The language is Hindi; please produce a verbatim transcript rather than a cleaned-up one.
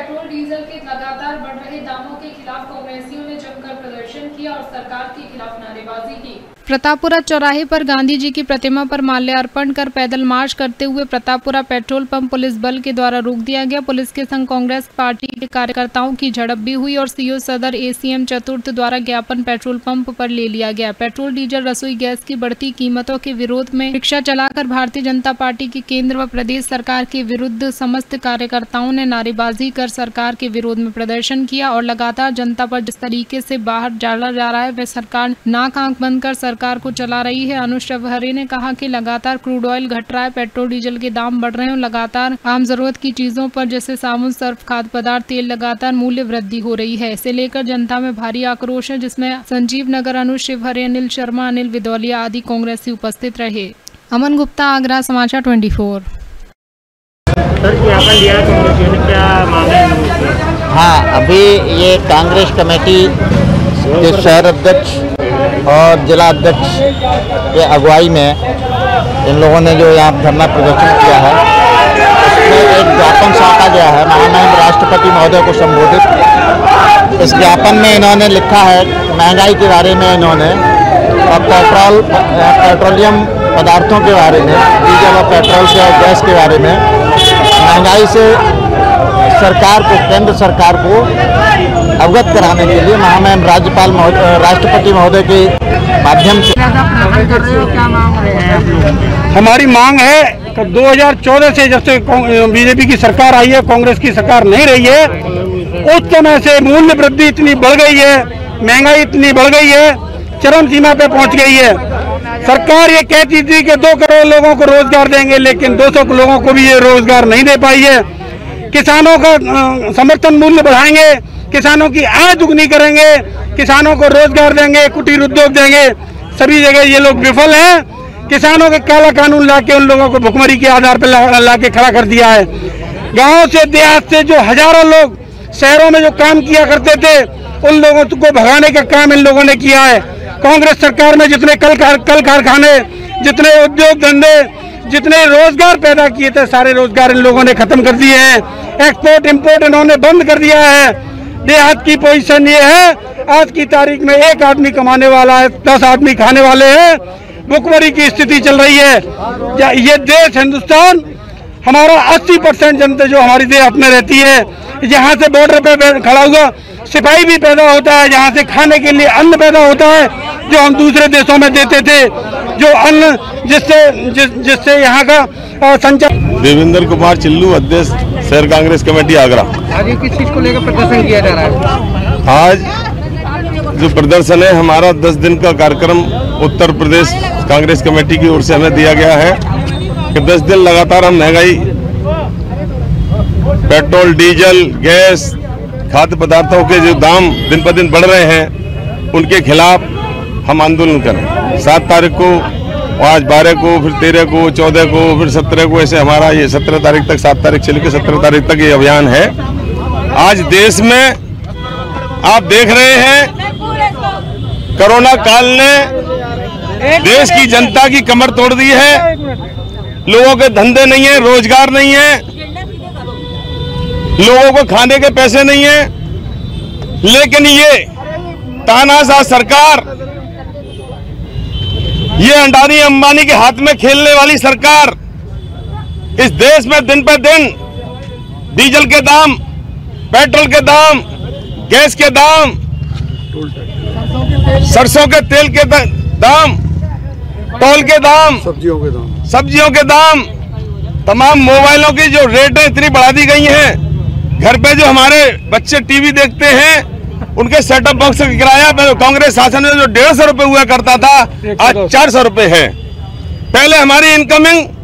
पेट्रोल डीजल के लगातार बढ़ रहे दामों के खिलाफ कांग्रेसियों ने जमकर प्रदर्शन किया और सरकार के खिलाफ नारेबाजी की। प्रतापपुरा चौराहे पर गांधी जी की प्रतिमा पर माल्यार्पण कर पैदल मार्च करते हुए प्रतापपुरा पेट्रोल पंप पुलिस बल के द्वारा रोक दिया गया। पुलिस के संग कांग्रेस पार्टी के कार्यकर्ताओं की झड़प भी हुई और सीओ सदर एसीएम चतुर्थ द्वारा ज्ञापन पेट्रोल पंप पर ले लिया गया। पेट्रोल डीजल रसोई गैस की बढ़ती कीमतों के विरोध में रिक्शा चलाकर भारतीय जनता पार्टी की केंद्र व प्रदेश सरकार के विरुद्ध समस्त कार्यकर्ताओं ने नारेबाजी कर सरकार के विरोध में प्रदर्शन किया और लगातार जनता पर जिस तरीके से बाहर डाला जा रहा है वह सरकार नाक आंख बंद कर सरकार को चला रही है। अनुज शवहरे ने कहा कि लगातार क्रूड ऑयल घट रहा है, पेट्रोल डीजल के दाम बढ़ रहे हैं और लगातार आम जरूरत की चीजों पर जैसे साबुन, सर्फ, खाद्य पदार्थ, तेल लगातार मूल्य वृद्धि हो रही है। इसे लेकर जनता में भारी आक्रोश है, जिसमें संजीव नगर, अनुज शिवहरे, अनिल शर्मा, अनिल विदौलिया आदि कांग्रेसी उपस्थित रहे। अमन गुप्ता, आगरा समाचार चौबीस। सर, ज्ञापन दिया कांग्रेसियों ने, क्या मांग है? हाँ, अभी ये कांग्रेस कमेटी के शहर अध्यक्ष और जिला अध्यक्ष के अगुवाई में इन लोगों ने जो यहाँ धरना प्रदर्शन किया है, इसमें एक ज्ञापन सौंपा गया है महामहिम राष्ट्रपति महोदय को संबोधित। इस ज्ञापन में इन्होंने लिखा है महंगाई के बारे में, इन्होंने और पेट्रोल पेट्रोलियम पदार्थों के बारे में, डीजल और पेट्रोल के और गैस के बारे में, महंगाई से सरकार को, केंद्र सरकार को अवगत कराने के लिए महामहिम राज्यपाल राष्ट्रपति महोदय के माध्यम से क्या मांग रहे हैं? हमारी मांग है कि दो हज़ार चौदह से जब से बीजेपी की सरकार आई है, कांग्रेस की सरकार नहीं रही है, उस समय से मूल्य वृद्धि इतनी बढ़ गई है, महंगाई इतनी बढ़ गई है, चरम सीमा पे पहुंच गई है। सरकार ये कहती थी कि दो करोड़ लोगों को रोजगार देंगे, लेकिन दो सौ लोगों को भी ये रोजगार नहीं दे पाई है। किसानों का समर्थन मूल्य बढ़ाएंगे, किसानों की आय दुगनी करेंगे, किसानों को रोजगार देंगे, कुटीर उद्योग देंगे, सभी जगह ये लोग विफल हैं। किसानों के काला कानून लाके उन लोगों को भुखमरी के आधार पर ला, ला के खड़ा कर दिया है। गांव से, देहात से जो हजारों लोग शहरों में जो काम किया करते थे, उन लोगों को भगाने का काम इन लोगों ने किया है। कांग्रेस सरकार में जितने कल कल कारखाने, जितने उद्योग धंधे, जितने रोजगार पैदा किए थे, सारे रोजगार इन लोगों ने खत्म कर दिए हैं। एक्सपोर्ट इंपोर्ट इन्होंने बंद कर दिया है। देहात की पोजीशन ये है, आज की तारीख में एक आदमी कमाने वाला है, दस आदमी खाने वाले हैं। भुखमरी की स्थिति चल रही है। ये देश हिंदुस्तान, हमारा अस्सी परसेंट जनता जो हमारी देहात में रहती है, यहाँ से बॉर्डर पे खड़ा हुआ सिपाही भी पैदा होता है, जहाँ से खाने के लिए अन्न पैदा होता है जो हम दूसरे देशों में देते थे, जो अन्न जिससे जिस, जिससे यहाँ का संचार। देवेंद्र कुमार चिल्लू, अध्यक्ष शहर कांग्रेस कमेटी आगरा। आज किस चीज को लेकर प्रदर्शन किया जा रहा है? आज जो प्रदर्शन है, हमारा दस दिन का कार्यक्रम उत्तर प्रदेश कांग्रेस कमेटी की ओर से हमें दिया गया है कि दस दिन लगातार हम महंगाई, पेट्रोल, डीजल, गैस, खाद्य पदार्थों के जो दाम दिन पर दिन बढ़ रहे हैं, उनके खिलाफ हम आंदोलन करें। सात तारीख को, आज बारह को, फिर तेरह को, चौदह को, फिर सत्रह को, ऐसे हमारा ये सत्रह तारीख तक, सात तारीख से लेकर सत्रह तारीख तक ये अभियान है। आज देश में आप देख रहे हैं, कोरोना काल ने देश की जनता की कमर तोड़ दी है। लोगों के धंधे नहीं है, रोजगार नहीं है, लोगों को खाने के पैसे नहीं है, लेकिन ये तानाशाह सरकार, ये अंडानी अंबानी के हाथ में खेलने वाली सरकार इस देश में दिन पर दिन डीजल के दाम, पेट्रोल के दाम, गैस के दाम, सरसों के तेल के दाम, टोल के दाम, सब्जियों के दाम सब्जियों के दाम, तमाम मोबाइलों की जो रेटें इतनी बढ़ा दी गई हैं। घर पे जो हमारे बच्चे टीवी देखते हैं, उनके सेटअप बॉक्स का किराया कांग्रेस शासन में जो डेढ़ सौ रुपए हुआ करता था, आज चार सौ रुपए है। पहले हमारी इनकमिंग